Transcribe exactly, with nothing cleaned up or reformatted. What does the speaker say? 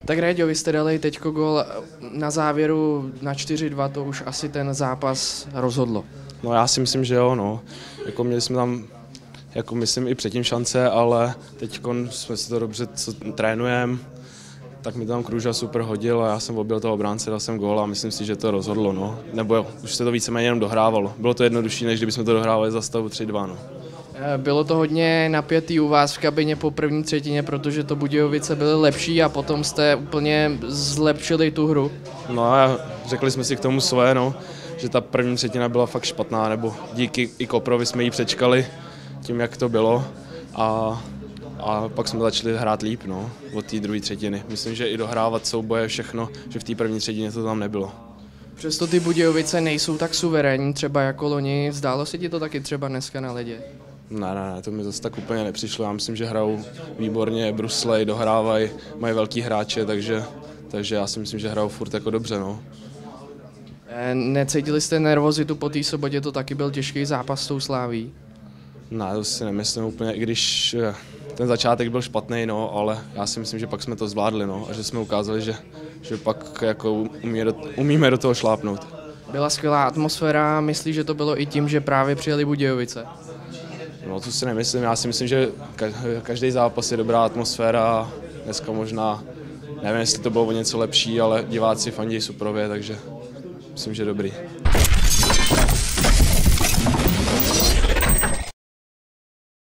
Tak Réďo, vy jste dali teďko gól na závěru na čtyři dva, to už asi ten zápas rozhodlo. No já si myslím, že jo, no. Jako měli jsme tam, jako myslím i předtím šance, ale teď jsme si to dobře co trénujeme, tak mi tam Krůža super hodil a já jsem objel toho obránce, dal jsem gól a myslím si, že to rozhodlo, no. Nebo už se to víceméně jenom dohrávalo. Bylo to jednodušší, než kdybychom to dohrávali za stavu tři dva, no. Bylo to hodně napětý u vás v kabině po první třetině, protože to Budějovice byly lepší a potom jste úplně zlepšili tu hru. No a řekli jsme si k tomu své, no, že ta první třetina byla fakt špatná, nebo díky i Koprovi jsme ji přečkali tím, jak to bylo a, a pak jsme začali hrát líp, no, od té druhé třetiny. Myslím, že i dohrávat souboje všechno, že v té první třetině to tam nebylo. Přesto ty Budějovice nejsou tak suverénní, třeba jako loni, zdálo se ti to taky třeba dneska na ledě? Ne, ne, ne, to mi zase tak úplně nepřišlo. Já myslím, že hrajou výborně, bruslej, dohrávají, mají velký hráče, takže, takže já si myslím, že hrajou furt jako dobře, no. Necítili jste nervozitu po té sobotě, to taky byl těžký zápas s tou Sláví? Ne, to si nemyslím úplně, i když ten začátek byl špatný, no, ale já si myslím, že pak jsme to zvládli, no, a že jsme ukázali, že, že pak jako umí do, umíme do toho šlápnout. Byla skvělá atmosféra, myslíš, že to bylo i tím, že právě přijeli Budějovice? No to si nemyslím, já si myslím, že každý zápas je dobrá atmosféra, dneska možná, nevím, jestli to bylo o něco lepší, ale diváci fandí Suprově, takže myslím, že dobrý.